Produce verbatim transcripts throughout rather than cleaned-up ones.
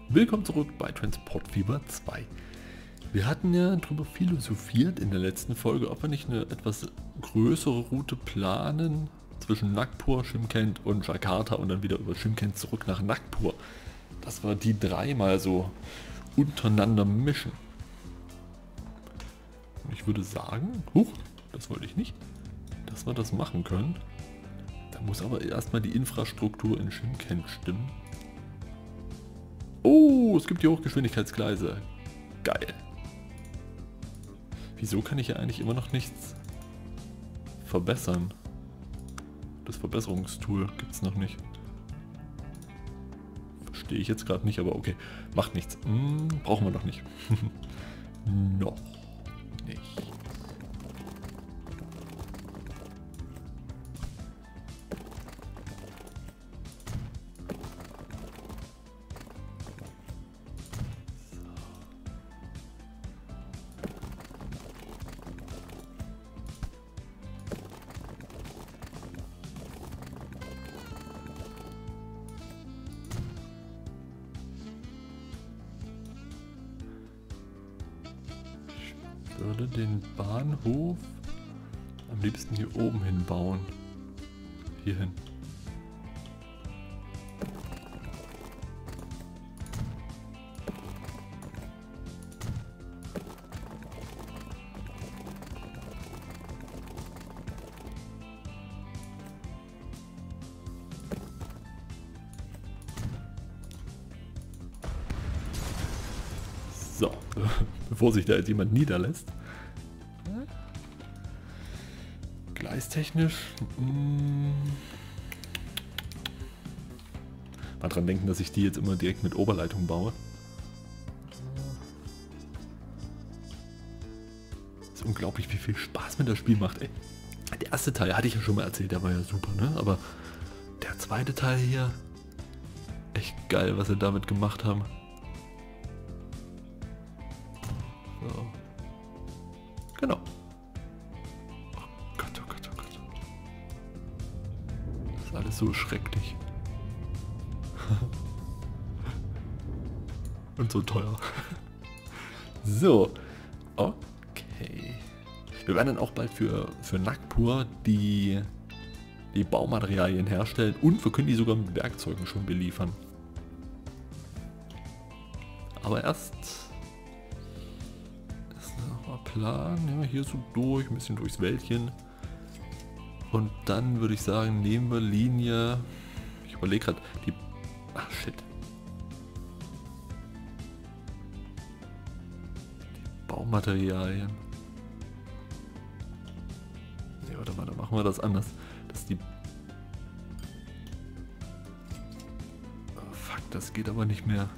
Willkommen zurück bei Transportfieber zwei. Wir hatten ja darüber philosophiert in der letzten Folge, ob wir nicht eine etwas größere Route planen zwischen Nagpur, Shymkent und Jakarta und dann wieder über Shymkent zurück nach Nagpur. Dass wir die dreimal so untereinander mischen. Und ich würde sagen, huch, das wollte ich nicht, dass wir das machen können. Da muss aber erstmal die Infrastruktur in Shymkent stimmen. Oh, es gibt die Hochgeschwindigkeitsgleise. Geil. Wieso kann ich ja eigentlich immer noch nichts verbessern? Das Verbesserungstool gibt es noch nicht. Verstehe ich jetzt gerade nicht, aber okay. Macht nichts. Hm, brauchen wir noch nicht. Noch nicht. Ich würde den Bahnhof am liebsten hier oben hin bauen. Hier hin. So, bevor sich da jetzt jemand niederlässt. Gleistechnisch. Mh, mal dran denken, dass ich die jetzt immer direkt mit Oberleitung baue. Ist unglaublich, wie viel Spaß mir das Spiel macht, ey. Der erste Teil hatte ich ja schon mal erzählt, der war ja super, ne? Aber der zweite Teil hier, echt geil, was sie damit gemacht haben. So. Genau. Oh Gott, oh Gott, oh Gott. Das ist alles so schrecklich. Und so teuer. So. Okay. Wir werden dann auch bald für, für Nagpur die, die Baumaterialien herstellen und wir können die sogar mit Werkzeugen schon beliefern. Aber erst... Plan, ja, hier so durch, ein bisschen durchs Wäldchen. Und dann würde ich sagen, nehmen wir Linie. Ich überlege gerade, die. Ach shit. Die Baumaterialien. Ne, warte mal, da machen wir das anders. Das ist die. Oh, fuck, das geht aber nicht mehr.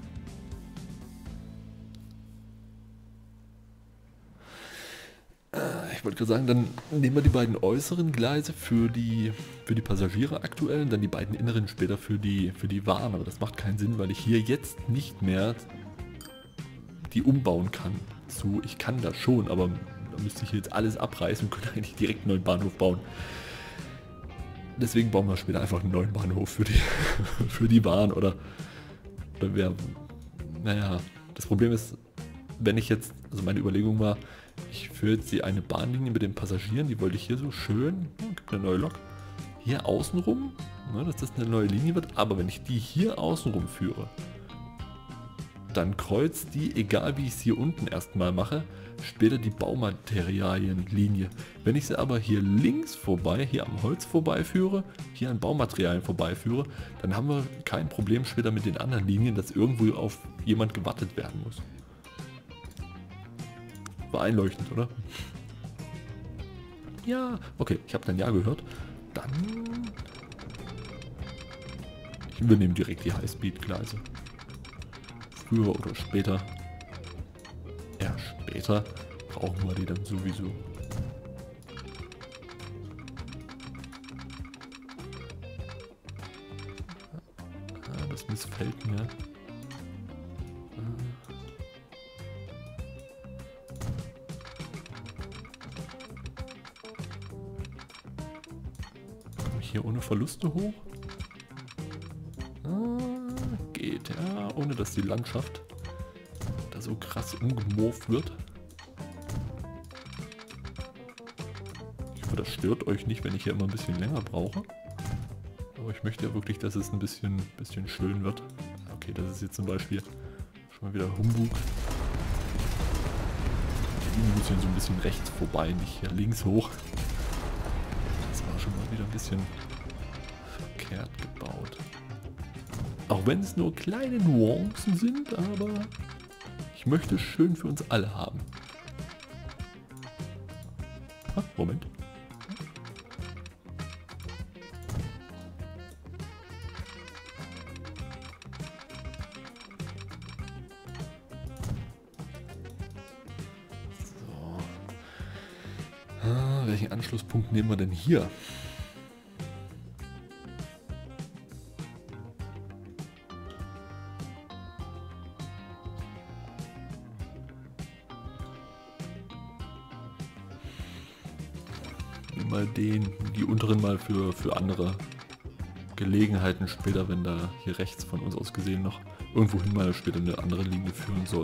Ich wollte gerade sagen, dann nehmen wir die beiden äußeren Gleise für die, für die Passagiere aktuell und dann die beiden inneren später für die, für die Waren. Aber das macht keinen Sinn, weil ich hier jetzt nicht mehr die umbauen kann. So, ich kann das schon, aber da müsste ich jetzt alles abreißen und könnte eigentlich direkt einen neuen Bahnhof bauen. Deswegen bauen wir später einfach einen neuen Bahnhof für die, für die Waren oder, oder wer, naja, das Problem ist, wenn ich jetzt, also meine Überlegung war, ich führe jetzt die eine Bahnlinie mit den Passagieren, die wollte ich hier so schön, ja, gibt eine neue Lok, hier außenrum, ne, dass das eine neue Linie wird, aber wenn ich die hier außenrum führe, dann kreuzt die, egal wie ich es hier unten erstmal mache, später die Baumaterialienlinie. Wenn ich sie aber hier links vorbei, hier am Holz vorbeiführe, hier an Baumaterialien vorbeiführe, dann haben wir kein Problem später mit den anderen Linien, dass irgendwo auf jemand gewartet werden muss. War einleuchtend, oder? Ja, okay, ich habe dein Ja gehört. Dann... Ich übernehme direkt die Highspeed-Gleise. Früher oder später. Ja, später brauchen wir die dann sowieso. Ah, das missfällt mir. Hier ohne Verluste hoch. Ah, geht ja. Und ohne dass die Landschaft da so krass umgemorpht wird. Ich hoffe, das stört euch nicht, wenn ich hier immer ein bisschen länger brauche. Aber ich möchte ja wirklich, dass es ein bisschen, bisschen schön wird. Okay, das ist jetzt zum Beispiel schon mal wieder Humbug. Die Linie muss hier so ein bisschen rechts vorbei, nicht hier links hoch. Das war schon mal wieder ein bisschen verkehrt gebaut. Auch wenn es nur kleine Nuancen sind, aber ich möchte es schön für uns alle haben. Ah, Moment. Ah, welchen Anschlusspunkt nehmen wir denn hier? Nehmen wir den, die unteren mal für, für andere Gelegenheiten später, wenn da hier rechts von uns aus gesehen noch irgendwohin mal später eine andere Linie führen soll.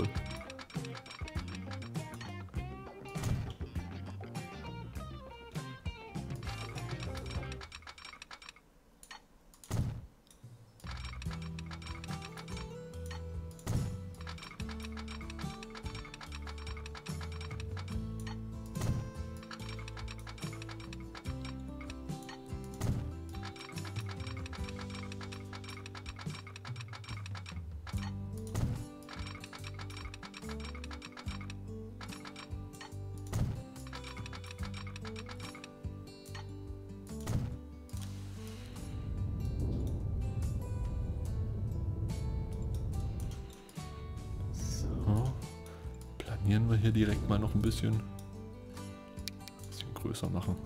Planieren wir hier direkt mal noch ein bisschen, bisschen größer machen.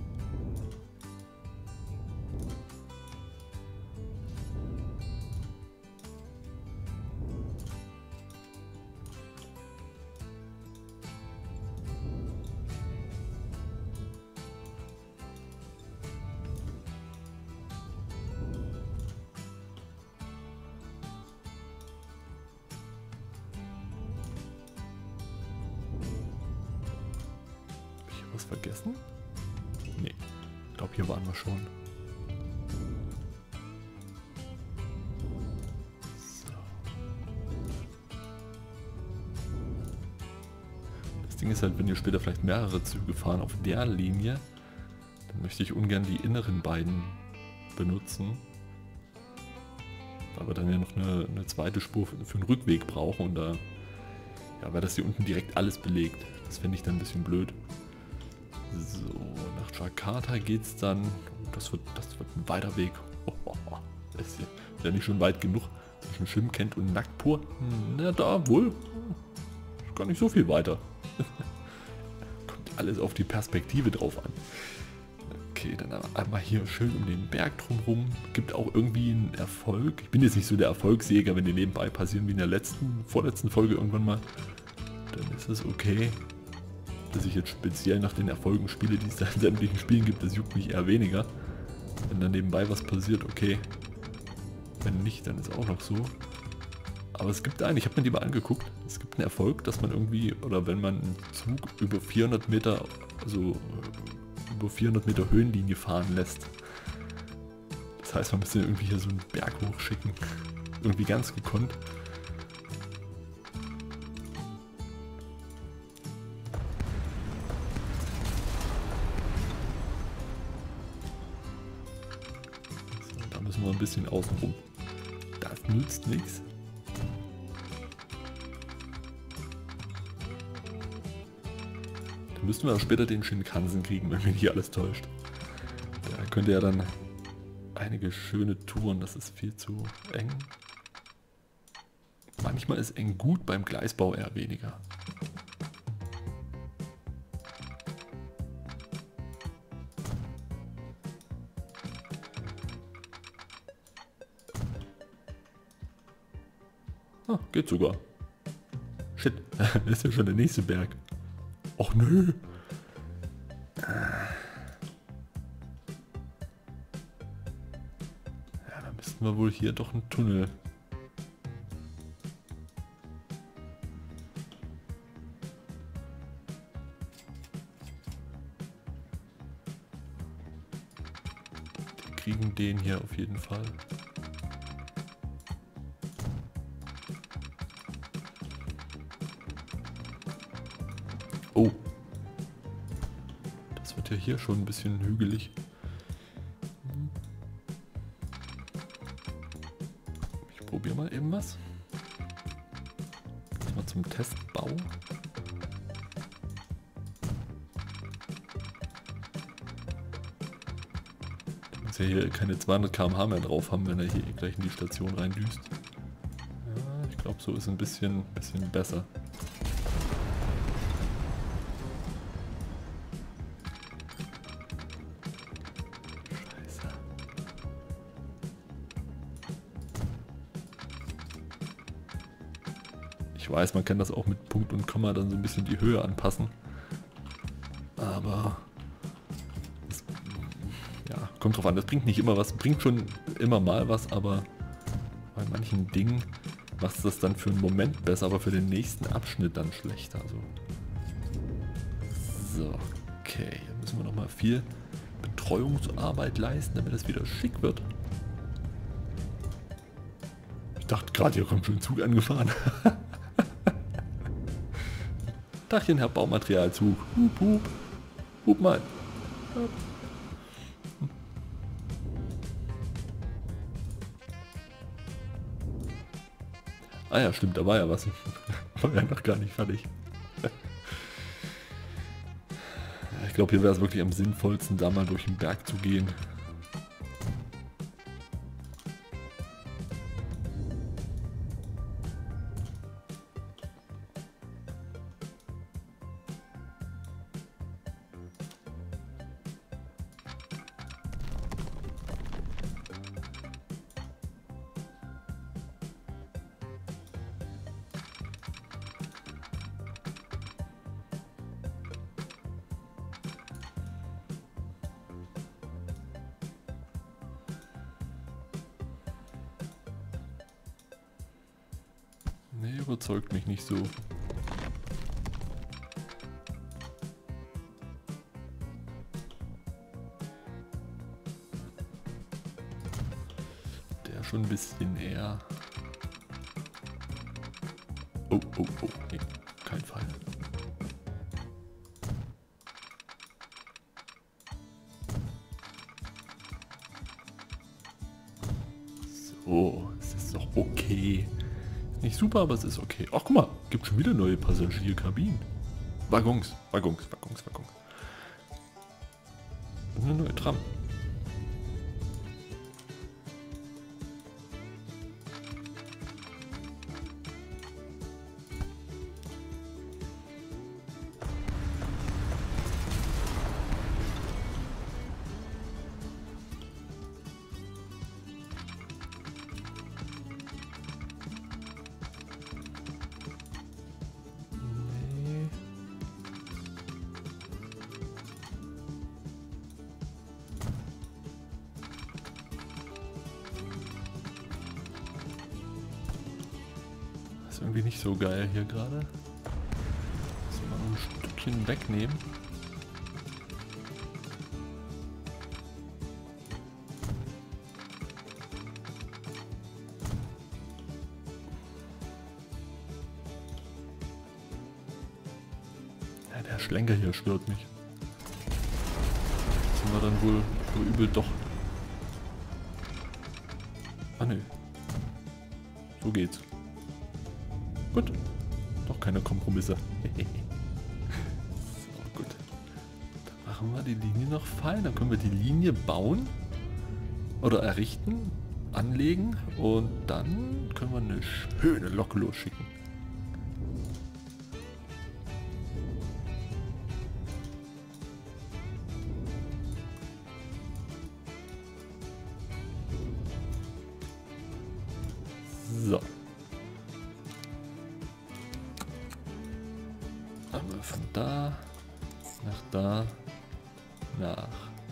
Was vergessen? Nee, ich glaube, hier waren wir schon. So. Das Ding ist halt, wenn ihr später vielleicht mehrere Züge fahren auf der Linie, dann möchte ich ungern die inneren beiden benutzen. Weil wir dann ja noch eine, eine zweite Spur für, für den Rückweg brauchen und da, ja, weil das hier unten direkt alles belegt. Das fände ich dann ein bisschen blöd. So, nach Jakarta geht's dann. Das wird, das wird ein weiter Weg. Oh, oh, oh. Das ist ja nicht schon weit genug zwischen Schimkent und Nagpur. Na da wohl. Ist gar nicht so viel weiter. Kommt alles auf die Perspektive drauf an. Okay, dann einmal hier schön um den Berg drumherum. Gibt auch irgendwie einen Erfolg. Ich bin jetzt nicht so der Erfolgsjäger, wenn die nebenbei passieren wie in der letzten, vorletzten Folge irgendwann mal. Dann ist es okay. Dass ich jetzt speziell nach den Erfolgen spiele, die es da in sämtlichen Spielen gibt, das juckt mich eher weniger. Wenn dann nebenbei was passiert, okay. Wenn nicht, dann ist auch noch so. Aber es gibt einen, ich habe mir die mal angeguckt, es gibt einen Erfolg, dass man irgendwie, oder wenn man einen Zug über vierhundert Meter, also über vierhundert Meter Höhenlinie fahren lässt. Das heißt, man müsste irgendwie hier so einen Berg hochschicken. Irgendwie ganz gekonnt. Müssen wir ein bisschen außen rum. Das nützt nichts. Dann müssten wir später den Shinkansen kriegen, wenn mich hier alles täuscht. Da könnte ja dann einige schöne Touren, das ist viel zu eng. Manchmal ist eng gut, beim Gleisbau eher weniger. Ah, geht sogar. Shit, das ist ja schon der nächste Berg. Och nö. Ja, dann müssten wir wohl hier doch einen Tunnel kriegen den hier auf jeden Fall. Oh. Das wird ja hier schon ein bisschen hügelig. Ich probiere mal eben was. Jetzt mal zum Testbau. Da muss ja hier keine zweihundert Kilometer pro Stunde mehr drauf haben, wenn er hier gleich in die Station reindüst. Ja, ich glaube, so ist ein bisschen, bisschen besser. Ich weiß, man kann das auch mit Punkt und Komma dann so ein bisschen die Höhe anpassen. Aber das, ja, kommt drauf an. Das bringt nicht immer was. Bringt schon immer mal was, aber bei manchen Dingen macht es das dann für einen Moment besser, aber für den nächsten Abschnitt dann schlechter. Also. So, okay. Hier müssen wir nochmal viel Betreuungsarbeit leisten, damit es wieder schick wird. Ich dachte gerade, hier kommt schon ein Zug angefahren. Dachchen, Herr Baumaterialzug. Hup, hup. Hup mal. Hup. Ah ja, stimmt, da war ja was. War ja noch gar nicht fertig. Ich glaube, hier wäre es wirklich am sinnvollsten, da mal durch den Berg zu gehen. Nee, überzeugt mich nicht so. Der schon ein bisschen eher. Oh, oh, oh, nee, kein Fall. So, es ist doch okay. Nicht super, aber es ist okay. Ach, guck mal, gibt schon wieder neue Passagierkabinen. Waggons, Waggons, Waggons, Waggons. Und eine neue Tram. Irgendwie nicht so geil hier gerade. Müssen wir mal ein Stückchen wegnehmen. Ja, der Schlenker hier stört mich. Sind wir dann wohl so übel doch. Ah ne. So geht's. Gut. Doch keine Kompromisse. So, gut. Dann machen wir die Linie noch fein. Dann können wir die Linie bauen. Oder errichten. Anlegen. Und dann können wir eine schöne Lok losschicken. So. Einmal von da nach da nach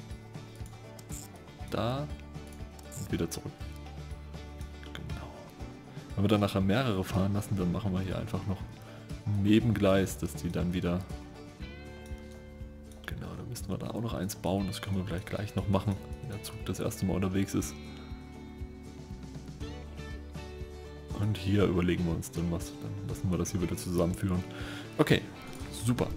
da und wieder zurück. Genau. Wenn wir dann nachher mehrere fahren lassen, dann machen wir hier einfach noch ein Nebengleis, dass die dann wieder, genau, müssten wir da auch noch eins bauen. Das können wir vielleicht gleich noch machen, wenn der Zug das erste Mal unterwegs ist. Und hier überlegen wir uns dann was. Dann lassen wir das hier wieder zusammenführen. Okay, super.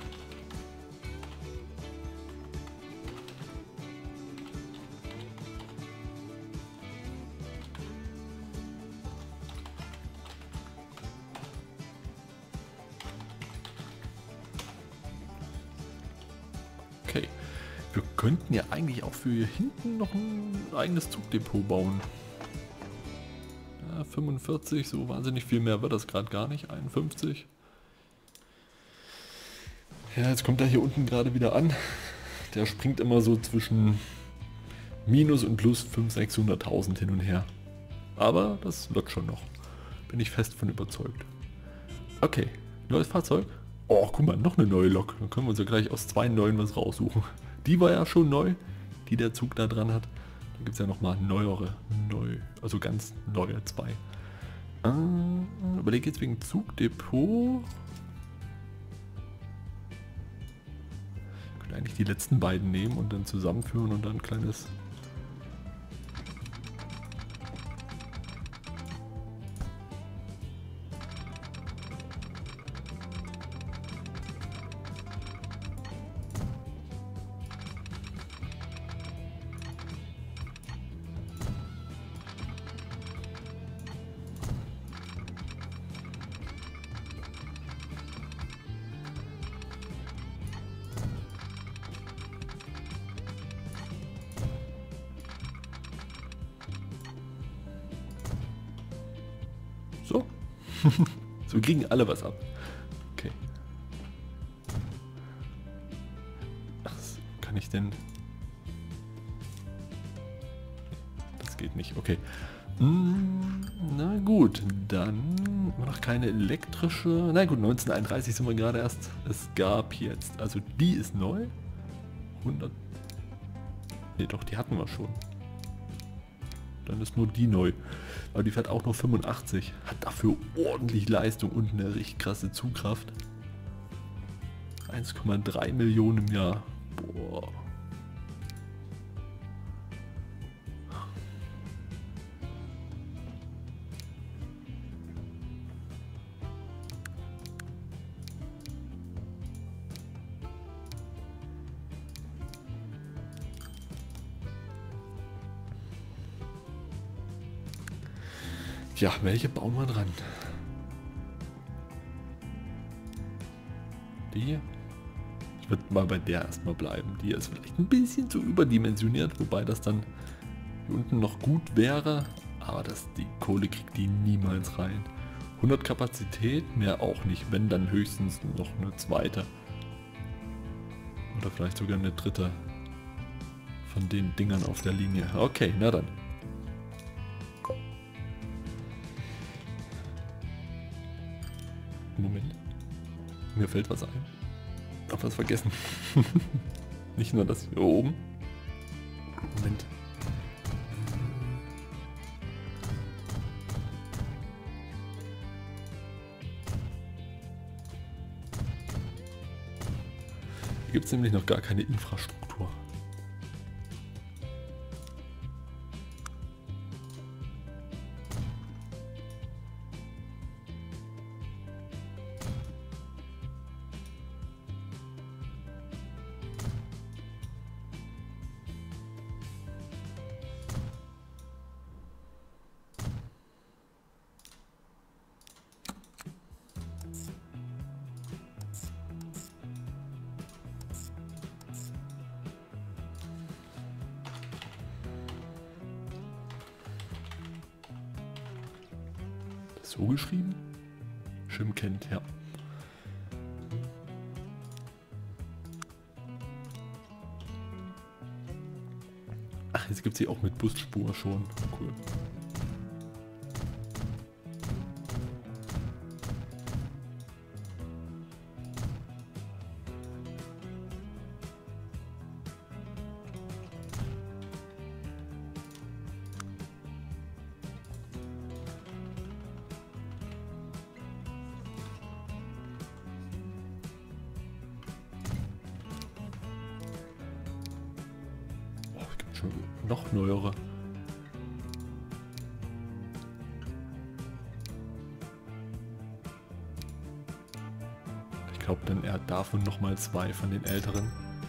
Okay, wir könnten ja eigentlich auch für hier hinten noch ein eigenes Zugdepot bauen. Ja, fünfundvierzig, so wahnsinnig viel mehr wird das gerade gar nicht. einundfünfzig. Ja, jetzt kommt er hier unten gerade wieder an. Der springt immer so zwischen minus und plus fünfhunderttausend, sechshunderttausend hin und her. Aber das wird schon noch. Bin ich fest von überzeugt. Okay, neues Fahrzeug. Oh, guck mal, noch eine neue Lok. Dann können wir uns ja gleich aus zwei neuen was raussuchen. Die war ja schon neu, die der Zug da dran hat. Dann gibt es ja nochmal neuere, neu, also ganz neue zwei. Äh, überlege jetzt wegen Zugdepot. Ich könnte eigentlich die letzten beiden nehmen und dann zusammenführen und dann ein kleines... So. So, wir kriegen alle was ab. Okay. Ach, kann ich denn... Das geht nicht, okay. Hm, na gut, dann noch keine elektrische... Na gut, neunzehnhunderteinunddreißig sind wir gerade erst. Es gab jetzt... Also die ist neu. hundert... Ne, doch, die hatten wir schon. Dann ist nur die neu. Aber die fährt auch nur fünfundachtzig. Hat dafür ordentlich Leistung und eine richtig krasse Zugkraft. eins Komma drei Millionen im Jahr. Boah. Ja, welche bauen wir dran? Die? Ich würde mal bei der erstmal bleiben. Die ist vielleicht ein bisschen zu überdimensioniert, wobei das dann hier unten noch gut wäre. Aber das, die Kohle kriegt die niemals rein. hundert Kapazität, mehr auch nicht. Wenn, dann höchstens noch eine zweite. Oder vielleicht sogar eine dritte von den Dingern auf der Linie. Okay, na dann. Moment. Mir fällt was ein. Hab was vergessen. Nicht nur das hier oben. Moment. Hier gibt es nämlich noch gar keine Infrastruktur. So geschrieben? Schimkent, ja. Ach, jetzt gibt es sie auch mit Busspur schon. Cool. schon noch neuere. Ich glaube dann er hat davon nochmal zwei von den älteren.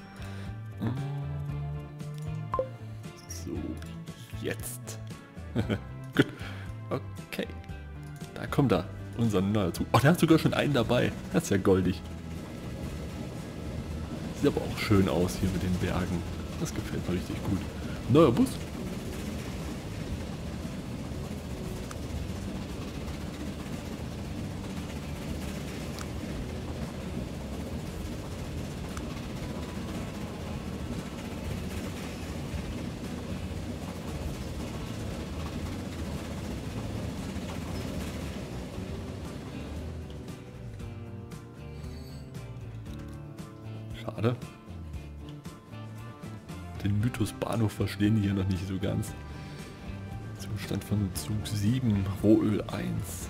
So, jetzt. Gut. Okay. Da kommt er. Unser neuer Zug. Oh, der hat sogar schon einen dabei. Das ist ja goldig. Sieht aber auch schön aus hier mit den Bergen. Das gefällt mir richtig gut. Neuer Bus. Schade. Den Mythos Bahnhof verstehen die hier noch nicht so ganz. Zustand von Zug sieben, Rohöl eins.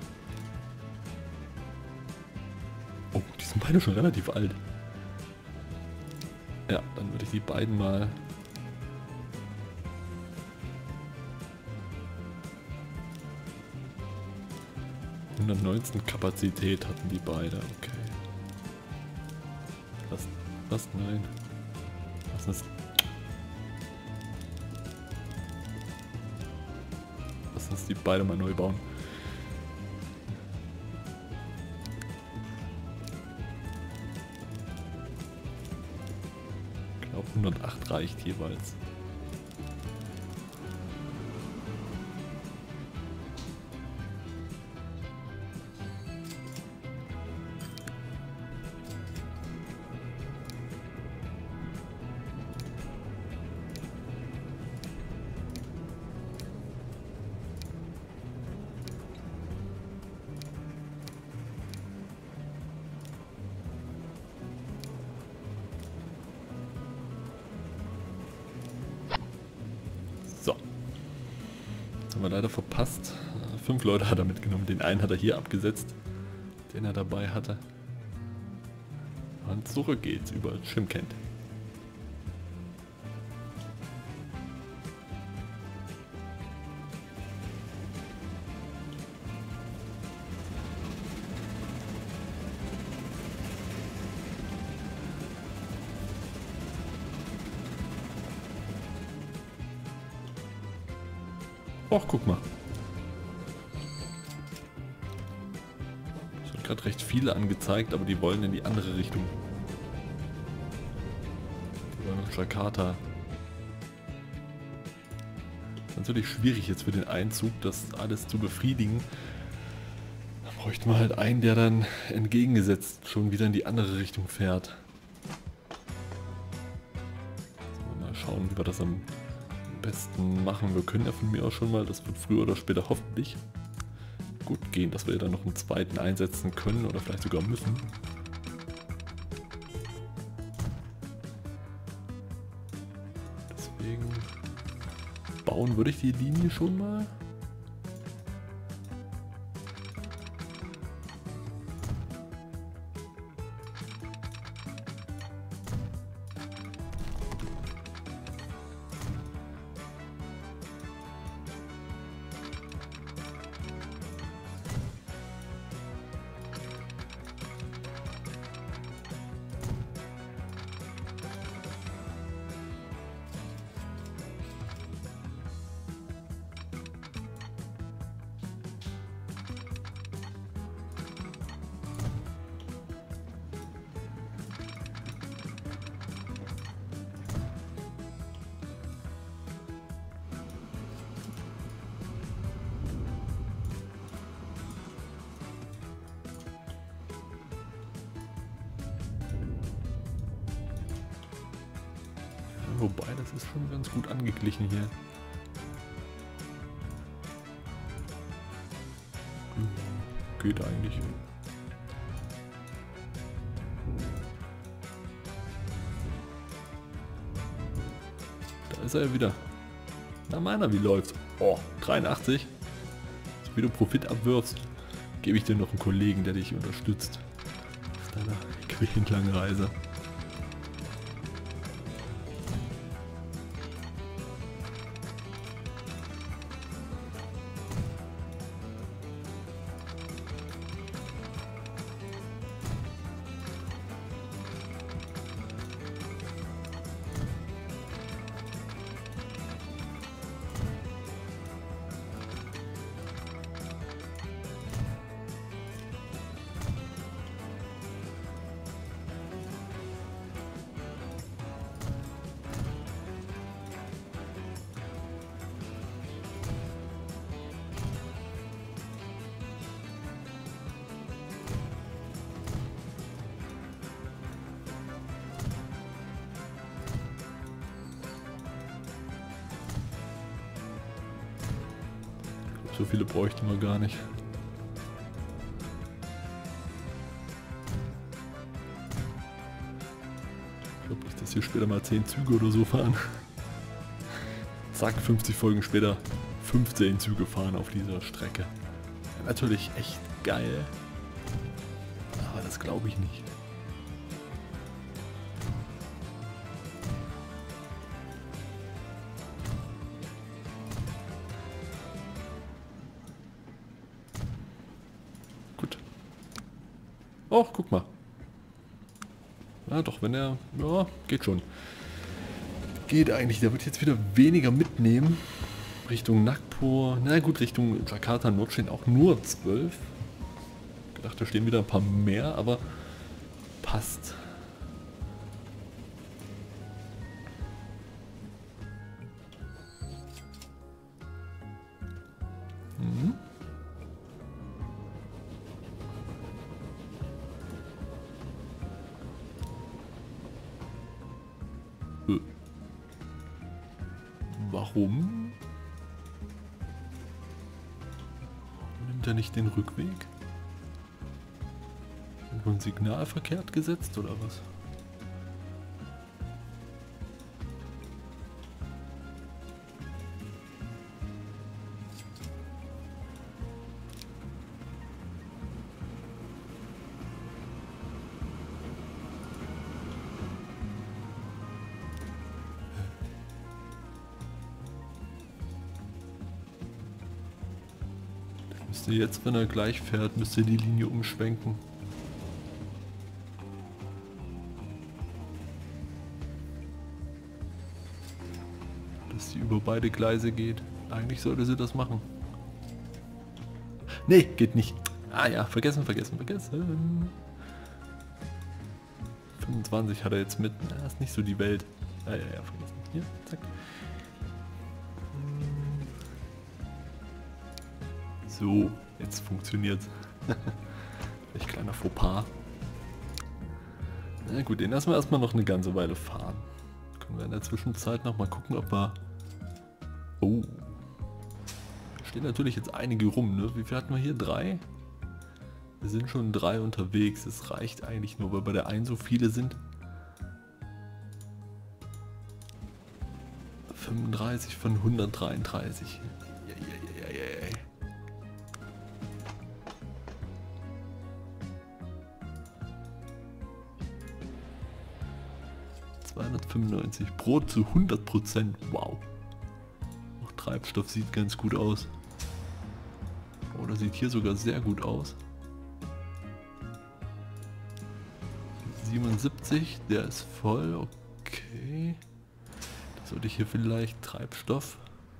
Oh, die sind beide schon relativ alt. Ja, dann würde ich die beiden mal... hundertneunzehn Kapazität hatten die beide, okay. Was? Was? Nein. Was ist... Lass uns die beide mal neu bauen. Ich glaube hundertacht reicht jeweils. So. Das haben wir leider verpasst. Fünf Leute hat er mitgenommen. Den einen hat er hier abgesetzt, den er dabei hatte. Und zurück geht's über Shymkent. Och, guck mal. Es wird gerade recht viele angezeigt, aber die wollen in die andere Richtung. Die wollen nach Jakarta. Das ist natürlich schwierig jetzt für den Einzug, das alles zu befriedigen. Da bräuchte man halt einen, der dann entgegengesetzt schon wieder in die andere Richtung fährt. So, mal schauen, wie wir das am besten machen. Wir können ja von mir aus schon mal, das wird früher oder später hoffentlich gut gehen, dass wir dann noch einen zweiten einsetzen können oder vielleicht sogar müssen. Deswegen bauen würde ich die Linie schon mal. Wobei, das ist schon ganz gut angeglichen hier. Geht eigentlich. Da ist er ja wieder. Na meiner, wie läuft's? Oh, dreiundachtzig. So wie du Profit abwirfst, gebe ich dir noch einen Kollegen, der dich unterstützt. Auf deiner quälend langen Reise. So viele bräuchten wir gar nicht. Ich glaube nicht, dass hier später mal zehn Züge oder so fahren. Zack, fünfzig Folgen später fünfzehn Züge fahren auf dieser Strecke. Natürlich echt geil. Aber das glaube ich nicht. Gut. Oh, guck mal. Ja, doch, wenn er... Ja, geht schon. Geht eigentlich. Der wird jetzt wieder weniger mitnehmen. Richtung Nagpur. Na gut, Richtung Jakarta Nord stehen auch nur zwölf. Ich gedacht, da stehen wieder ein paar mehr, aber passt. Mhm. Äh. Warum? Nimmt er nicht den Rückweg? Irgendwo ein Signal verkehrt gesetzt oder was? Müsste jetzt, wenn er gleich fährt, müsste die Linie umschwenken. Dass sie über beide Gleise geht. Eigentlich sollte sie das machen. Nee, geht nicht. Ah ja, vergessen, vergessen, vergessen. fünfundzwanzig hat er jetzt mit. Na, ist nicht so die Welt. Ah ja, ja, vergessen. Hier, zack. So, jetzt funktioniert's. Echt kleiner Fauxpas. Na gut, den lassen wir erstmal noch eine ganze Weile fahren. Können wir in der Zwischenzeit noch mal gucken, ob wir... Oh. Da stehen natürlich jetzt einige rum, ne? Wie viel hatten wir hier? Drei? Wir sind schon drei unterwegs. Es reicht eigentlich nur, weil bei der einen so viele sind. fünfunddreißig von hundertdreiunddreißig. Ja, ja, ja, ja, ja. zweihundertfünfundneunzig Brot zu hundert Prozent. Wow. Auch Treibstoff sieht ganz gut aus. Oder sieht hier sogar sehr gut aus. siebenundsiebzig, der ist voll. Okay. Da sollte ich hier vielleicht Treibstoff.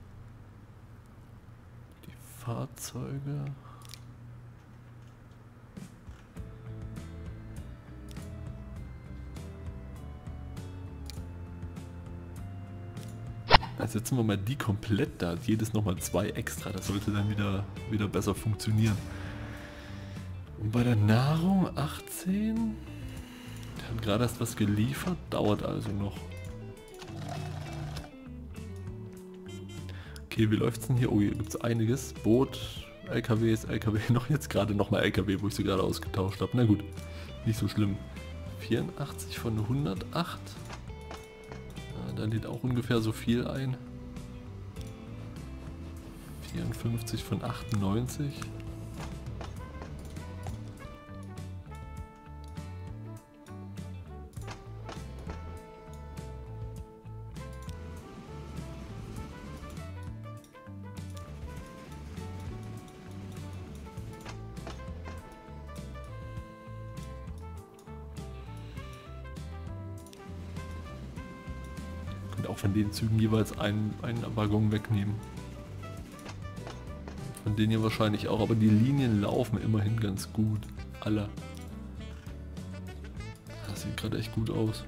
Die Fahrzeuge. Jetzt setzen wir mal die komplett da. Jedes nochmal zwei extra. Das sollte dann wieder, wieder besser funktionieren. Und bei der Nahrung achtzehn. Der hat gerade erst was geliefert. Dauert also noch. Okay, wie läuft es denn hier? Oh, hier gibt es einiges. Boot, L K Ws, L K W. Noch jetzt gerade nochmal L K W, wo ich sie gerade ausgetauscht habe. Na gut, nicht so schlimm. vierundachtzig von hundertacht. Da lädt auch ungefähr so viel ein. vierundfünfzig von achtundneunzig. Auch von den Zügen jeweils einen, einen Waggon wegnehmen. Von denen hier wahrscheinlich auch, aber die Linien laufen immerhin ganz gut. Alle. Das sieht gerade echt gut aus.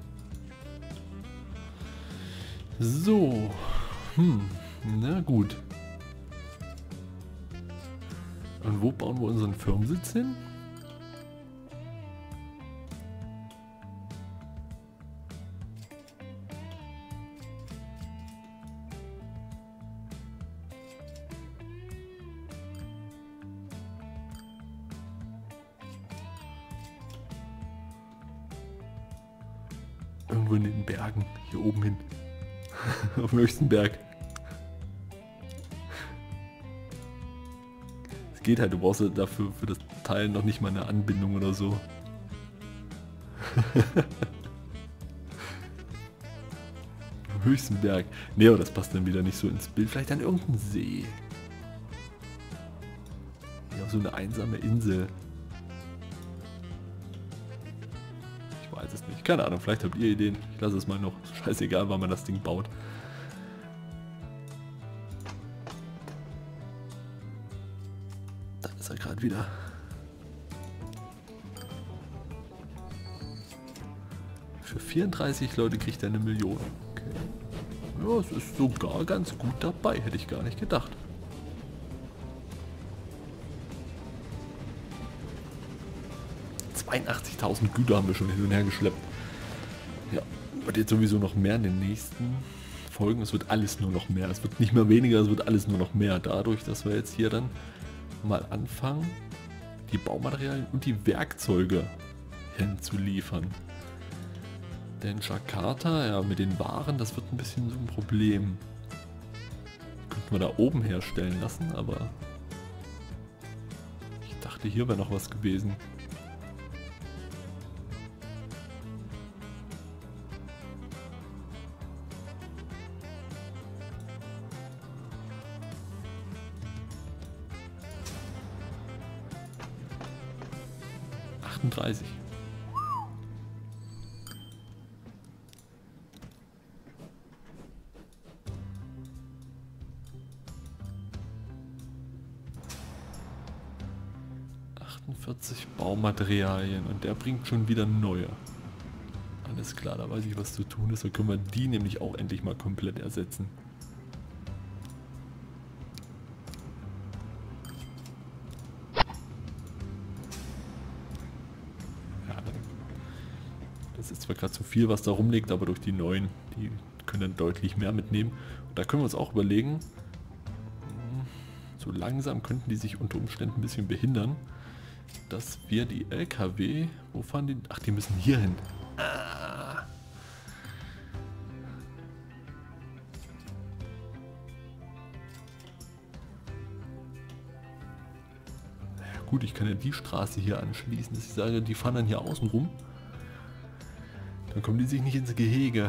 So. Hm. Na gut. Und wo bauen wir unseren Firmensitz hin? irgendwo in den Bergen, hier oben hin. Auf dem höchsten Berg. Es geht halt, du brauchst ja dafür für das Teil noch nicht mal eine Anbindung oder so. Am höchsten Berg. Nee, aber das passt dann wieder nicht so ins Bild. Vielleicht an irgendeinem See. Ja, so eine einsame Insel. Ich weiß es nicht. Keine Ahnung, vielleicht habt ihr Ideen. Ich lasse es mal noch. Scheißegal, wann man das Ding baut. Da ist er gerade wieder. Für vierunddreißig Leute kriegt er eine Million. Okay. Ja, es ist sogar ganz gut dabei. Hätte ich gar nicht gedacht. zweiundachtzigtausend Güter haben wir schon hin und her geschleppt. Ja, wird jetzt sowieso noch mehr in den nächsten Folgen. Es wird alles nur noch mehr. Es wird nicht mehr weniger, es wird alles nur noch mehr. Dadurch, dass wir jetzt hier dann mal anfangen, die Baumaterialien und die Werkzeuge hinzuliefern. Denn Jakarta, ja, mit den Waren, das wird ein bisschen so ein Problem. Könnten wir da oben herstellen lassen, aber ich dachte, hier wäre noch was gewesen. achtunddreißig. achtundvierzig Baumaterialien und der bringt schon wieder neue. Alles klar, da weiß ich, was zu tun ist. Da können wir die nämlich auch endlich mal komplett ersetzen. Ja, das ist zwar gerade zu viel, was da rumliegt, aber durch die neuen, die können dann deutlich mehr mitnehmen. Und da können wir uns auch überlegen, so langsam könnten die sich unter Umständen ein bisschen behindern, dass wir die L K W, wo fahren die? Ach, die müssen hier hin. Ah. Ja, gut, ich kann ja die Straße hier anschließen, dass ich sage, die fahren dann hier außen rum. Dann kommen die sich nicht ins Gehege.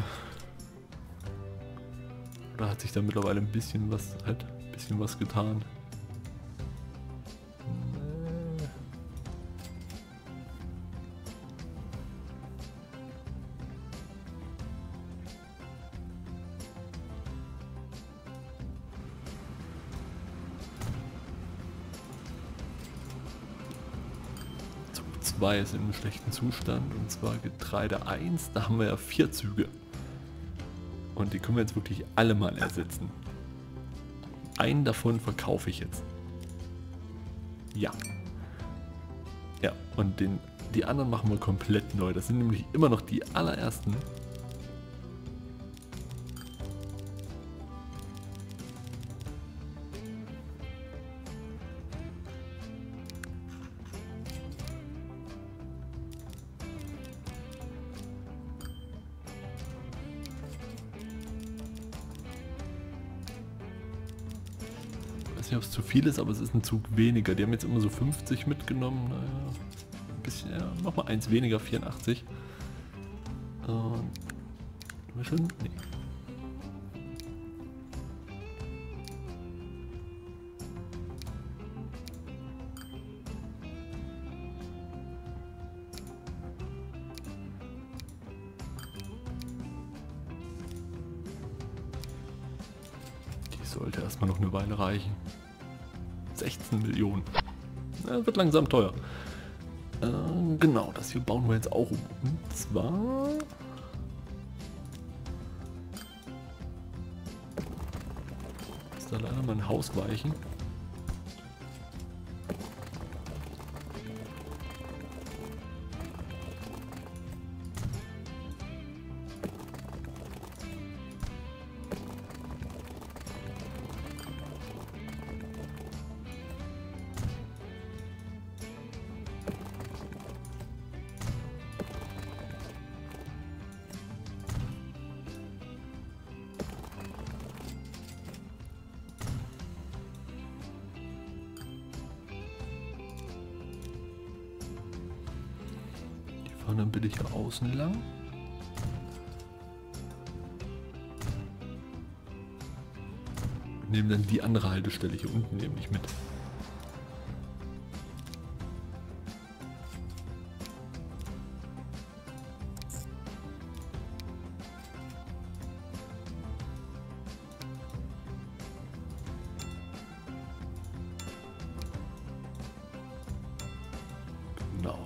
Oder hat sich da mittlerweile ein bisschen was, halt, ein bisschen was getan? zwei ist in einem schlechten Zustand, und zwar Getreide eins, da haben wir ja vier Züge. Und die können wir jetzt wirklich alle mal ersetzen. Einen davon verkaufe ich jetzt. Ja. Ja, und den, die anderen machen wir komplett neu. Das sind nämlich immer noch die allerersten. Ich weiß nicht, ob es zu viel ist, aber es ist ein Zug weniger. Die haben jetzt immer so fünfzig mitgenommen. Naja, ein bisschen, ja, nochmal eins weniger, vierundachtzig. Und haben wir schon? Nee. Sollte erstmal noch eine Weile reichen. sechzehn Millionen. Ja, wird langsam teuer. Äh, genau, das hier bauen wir jetzt auch um. Und zwar... Ist da leider mal ein Haus weichen. So, und dann bitte hier außen lang. Nehmen dann die andere Haltestelle hier unten nämlich mit. Genau.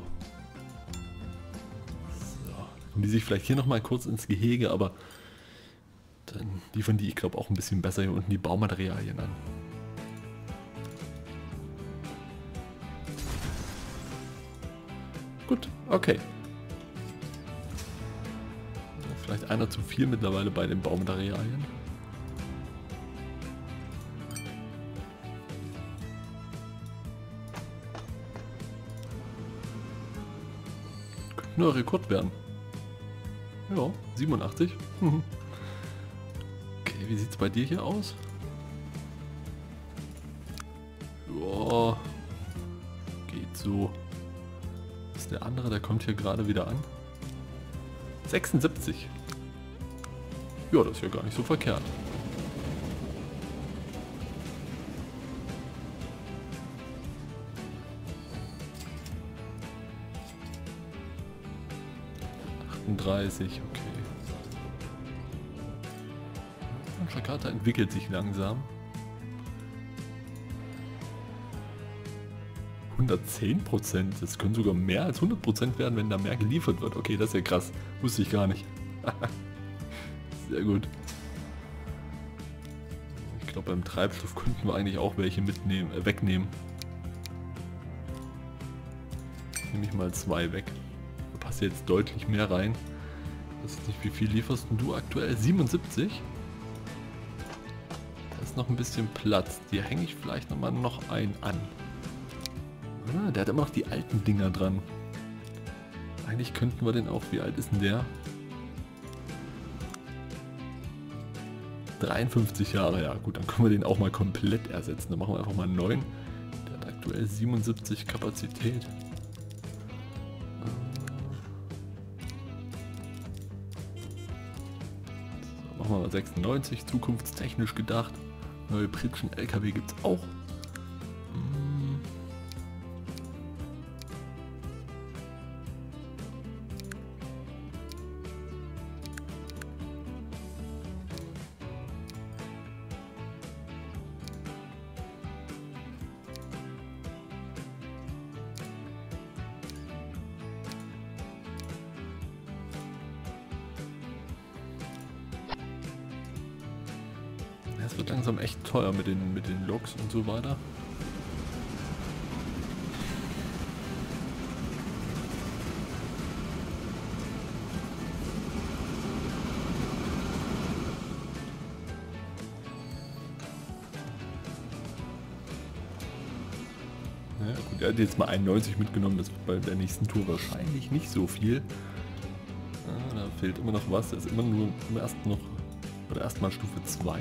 So. Und die sich vielleicht hier nochmal kurz ins Gehege, aber dann liefern die, ich glaube, auch ein bisschen besser hier unten die Baumaterialien an. Gut, okay. Vielleicht einer zu viel mittlerweile bei den Baumaterialien. Könnte nur Rekord werden. Ja, siebenundachtzig. Okay, wie sieht es bei dir hier aus? Ja, geht so. Was ist der andere? Der kommt hier gerade wieder an. sechsundsiebzig. Ja, das ist ja gar nicht so verkehrt. achtunddreißig, okay. Jakarta entwickelt sich langsam. hundertzehn Prozent, das können sogar mehr als hundert Prozent werden, wenn da mehr geliefert wird. Okay, das ist ja krass. Wusste ich gar nicht. Sehr gut. Ich glaube, beim Treibstoff könnten wir eigentlich auch welche mitnehmen, äh, wegnehmen. Nehme ich mal zwei weg. Da passt jetzt deutlich mehr rein. Ich weiß nicht, wie viel lieferst du aktuell? siebenundsiebzig? Da ist noch ein bisschen Platz. Die hänge ich vielleicht nochmal noch einen an. Ah, der hat immer noch die alten Dinger dran. Eigentlich könnten wir den auch... Wie alt ist denn der? dreiundfünfzig Jahre, ja gut, dann können wir den auch mal komplett ersetzen. Dann machen wir einfach mal einen neuen. Der hat aktuell siebenundsiebzig Kapazität. So, machen wir mal sechsundneunzig, zukunftstechnisch gedacht. Neue Pritschen L K W gibt es auch. Es wird langsam echt teuer mit den, mit den Loks und so weiter. Ja, gut, er hat jetzt mal einundneunzig mitgenommen, das wird bei der nächsten Tour wahrscheinlich nicht so viel. Ah, da fehlt immer noch was, er ist immer nur im ersten noch, oder erstmal Stufe zwei.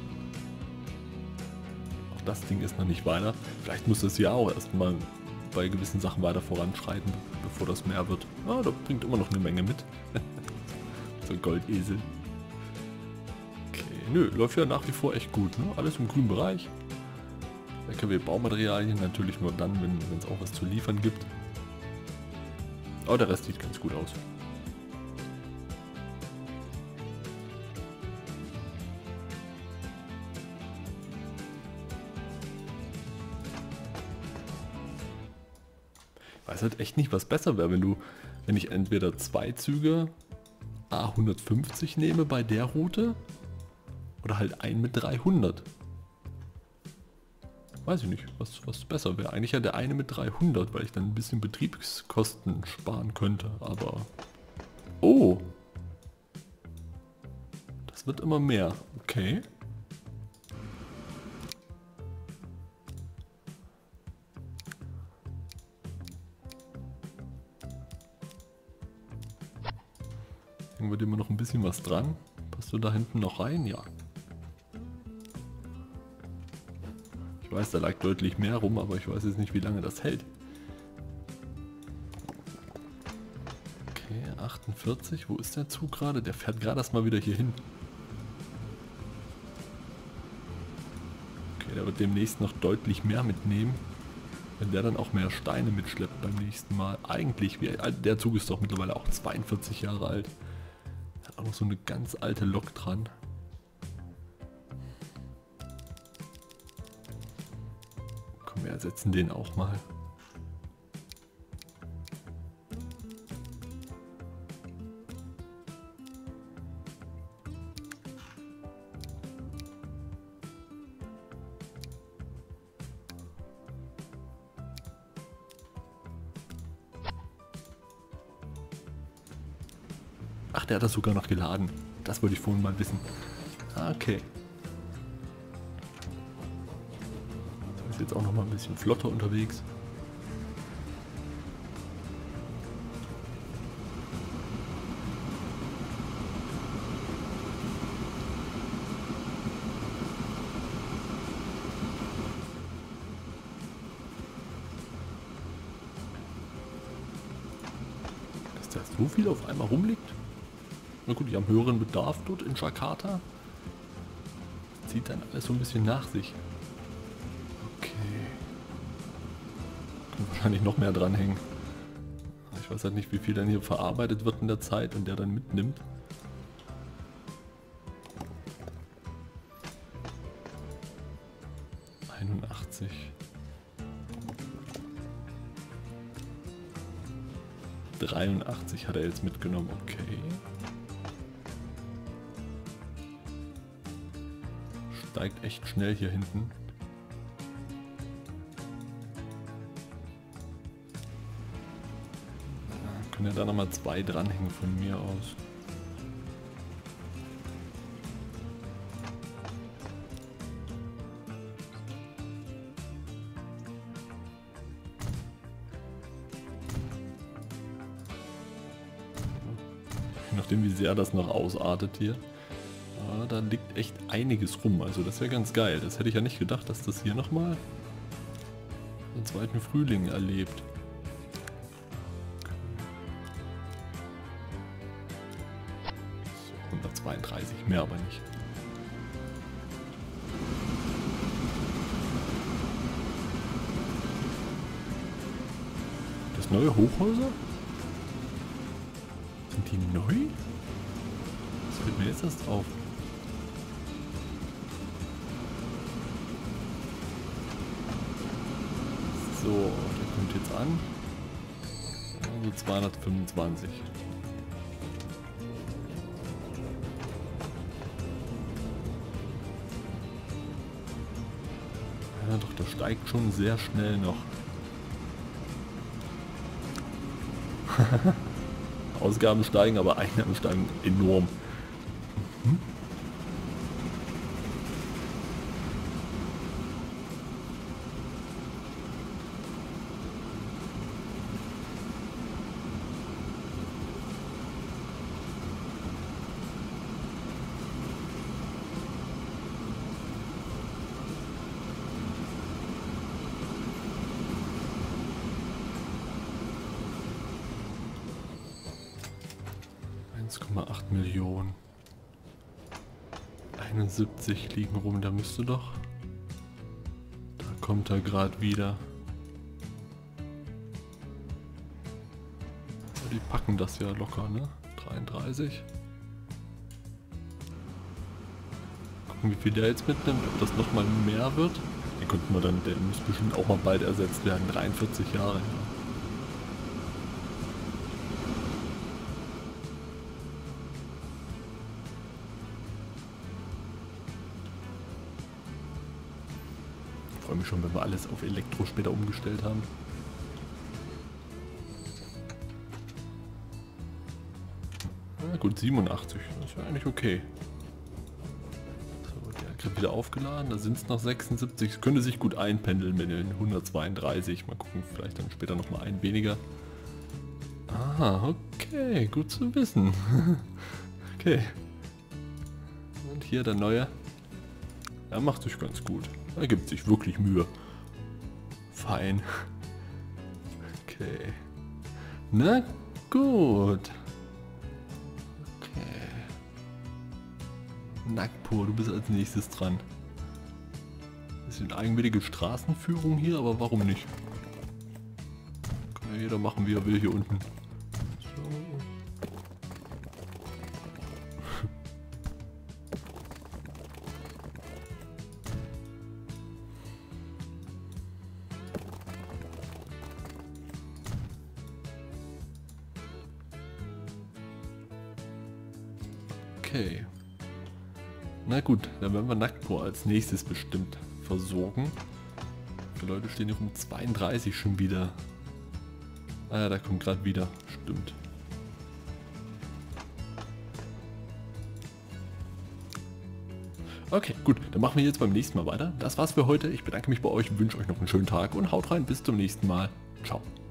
Das Ding ist noch nicht weiter. Vielleicht muss das ja auch erstmal bei gewissen Sachen weiter voranschreiten, bevor das mehr wird. Ah, da bringt immer noch eine Menge mit. So ein Goldesel. Okay, nö, läuft ja nach wie vor echt gut. Ne? Alles im grünen Bereich. L K W-Baumaterialien natürlich nur dann, wenn es auch was zu liefern gibt. Aber der Rest sieht ganz gut aus. Ich weiß halt echt nicht, was besser wäre, wenn du, wenn ich entweder zwei Züge A hundertfünfzig nehme bei der Route oder halt einen mit dreihundert. Weiß ich nicht, was, was besser wäre. Eigentlich ja der eine mit dreihundert, weil ich dann ein bisschen Betriebskosten sparen könnte, aber... Oh! Das wird immer mehr. Okay. Hängen wir immer noch ein bisschen was dran. Passt du da hinten noch rein? Ja. Ich weiß, da lag deutlich mehr rum, aber ich weiß jetzt nicht, wie lange das hält. Okay, achtundvierzig. Wo ist der Zug gerade? Der fährt gerade erst mal wieder hier hin. Okay, der wird demnächst noch deutlich mehr mitnehmen. Wenn der dann auch mehr Steine mitschleppt beim nächsten Mal. Eigentlich, wie alt, der Zug ist doch mittlerweile auch zweiundvierzig Jahre alt. Hat auch noch so eine ganz alte Lok dran. Komm, wir ersetzen den auch mal. Ach, der hat das sogar noch geladen. Das wollte ich vorhin mal wissen. Okay. So, ist jetzt auch noch mal ein bisschen flotter unterwegs. Dass da so viel auf einmal rumliegt? Na gut, die haben höheren Bedarf dort in Jakarta. Das zieht dann alles so ein bisschen nach sich. Okay. Kann wahrscheinlich noch mehr dranhängen. Ich weiß halt nicht, wie viel dann hier verarbeitet wird in der Zeit und der dann mitnimmt. einundachtzig. dreiundachtzig hat er jetzt mitgenommen, okay. Steigt echt schnell hier hinten. Ja, können ja da nochmal zwei dranhängen von mir aus. Je nachdem, wie sehr das noch ausartet hier. Ja, da liegt echt einiges rum, also das wäre ganz geil. Das hätte ich ja nicht gedacht, dass das hier nochmal den zweiten Frühling erlebt. So, hundertzweiunddreißig, mehr aber nicht. Das neue Hochhäuser? Sind die neu? Was fällt mir jetzt erst auf? So, der kommt jetzt an. Also zweihundertfünfundzwanzig. Ja doch, der steigt schon sehr schnell noch. Ausgaben steigen, aber Einnahmen steigen enorm. Mhm. eins Komma acht Millionen. einundsiebzig liegen rum, da müsste doch. Da kommt er gerade wieder. Ja, die packen das ja locker, ne? dreiunddreißig. Gucken, wie viel der jetzt mitnimmt, ob das nochmal mehr wird. Den könnten wir dann, der muss bestimmt auch mal bald ersetzt werden. dreiundvierzig Jahre. Ja. Ich freue mich schon, wenn wir alles auf Elektro später umgestellt haben. Na gut, siebenundachtzig, das ist ja eigentlich okay. So, der kriegt wieder aufgeladen, da sind es noch sechsundsiebzig. Es könnte sich gut einpendeln mit den hundertzweiunddreißig. Mal gucken, vielleicht dann später nochmal ein weniger. Ah, okay, gut zu wissen. Okay. Und hier der neue. Er macht sich ganz gut. Er gibt sich wirklich Mühe. Fein. Okay. Na gut. Nagpur, du bist als nächstes dran. Das ist eine eigenwillige Straßenführung hier, aber warum nicht? Kann ja jeder machen, wie er will hier unten. So. Okay. Na gut, dann werden wir Nagpur als nächstes bestimmt versorgen. Die Leute stehen hier um zweiunddreißig schon wieder. Ah ja, da kommt gerade wieder. Stimmt. Okay, gut, dann machen wir jetzt beim nächsten Mal weiter. Das war's für heute. Ich bedanke mich bei euch, wünsche euch noch einen schönen Tag und haut rein. Bis zum nächsten Mal. Ciao.